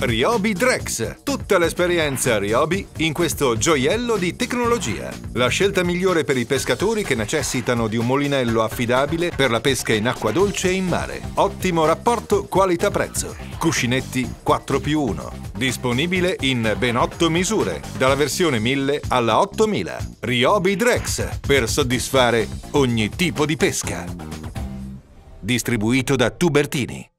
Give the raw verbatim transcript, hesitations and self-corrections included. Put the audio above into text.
Ryobi Drex, tutta l'esperienza Ryobi in questo gioiello di tecnologia. La scelta migliore per i pescatori che necessitano di un molinello affidabile per la pesca in acqua dolce e in mare. Ottimo rapporto qualità-prezzo. Cuscinetti quattro più uno. Disponibile in ben otto misure, dalla versione mille alla ottomila. Ryobi Drex, per soddisfare ogni tipo di pesca. Distribuito da Tubertini.